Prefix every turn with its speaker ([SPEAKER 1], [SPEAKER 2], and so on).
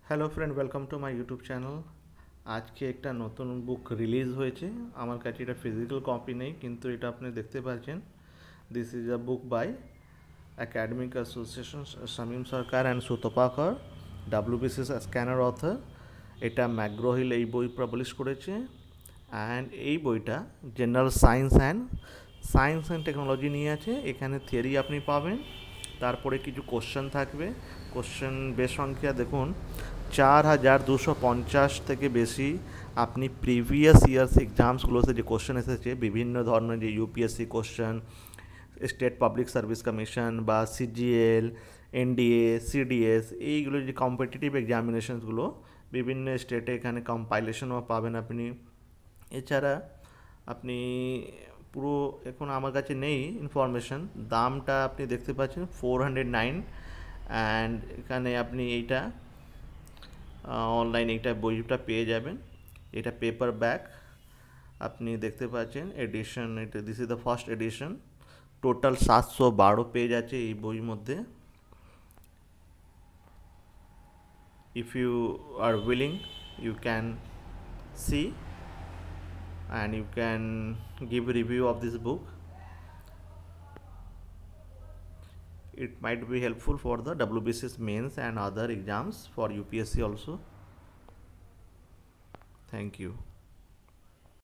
[SPEAKER 1] Hello friend, welcome to my YouTube channel. আজকে একটা নতুন বুক রিলিজ হয়েছে। আমার কাছে এটা ফিজিক্যাল কপি নেই, কিন্তু এটা আপনি দেখতে পাচ্ছেন। This is a book by academic association Shamim Sarkar and Sutapa Kar, WBCS scanner author. এটা ম্যাকগ্রো-হিল এই বই পাবলিশ করেছে। অ্যান্ড এই বইটা জেনারেল সায়েন্স অ্যান্ড টেকনোলজি নিয়ে আছে। এখানে থিওরি আপনি পাবেন, তারপরে কিছু কোশ্চেন থাকবে। কোশ্চেন বেশ সংখ্যা দেখুন 4250 থেকে বেশি। আপনি প্রিভিয়াস ইয়ার্স এক্সামসগুলোতে যে কোশ্চেন এসেছে, বিভিন্ন ধরনের যে UPSC question, state public service commission বা সিজিএল, এনডিএ, সিডিএস, এইগুলো যে কম্পিটিটিভ এক্সামিনেশনসগুলো বিভিন্ন স্টেটে এখানে কম্পাইলেশনও পাবেন আপনি। এছাড়া আপনি পুরো, এখন আমার কাছে নেই ইনফরমেশন, দামটা আপনি দেখতে পাচ্ছেন 409। অ্যান্ড এখানে আপনি এইটা অনলাইন এইটা বইটা পেয়ে যাবেন। এটা পেপার ব্যাক আপনি দেখতে পাচ্ছেন। এডিশন এটা, this is the first edition. Total 712 page আছে এই বইয়ের মধ্যে। If you are willing, you can see and you can give a review of this book. It might be helpful for the WBCS mains and other exams for UPSC also. Thank you.